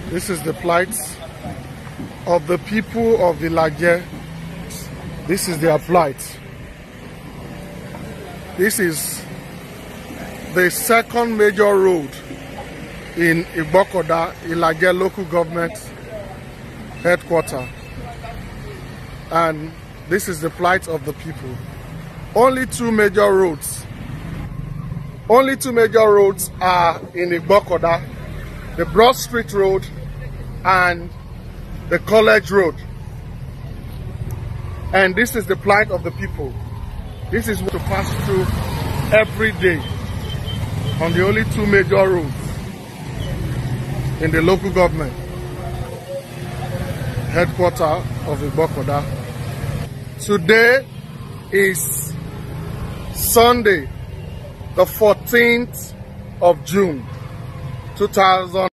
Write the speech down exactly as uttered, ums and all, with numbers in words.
This is the plight of the people of Ilaje. This is their plight. This is the second major road in Igbokoda, Ilaje local government headquarters. And this is the plight of the people. Only two major roads. Only two major roads are in Igbokoda. The Broad Street Road and the College Road. And this is the plight of the people. This is what to pass through every day on the only two major roads in the local government headquarters of Igbokoda. Today is Sunday, the fourteenth of June, two thousand.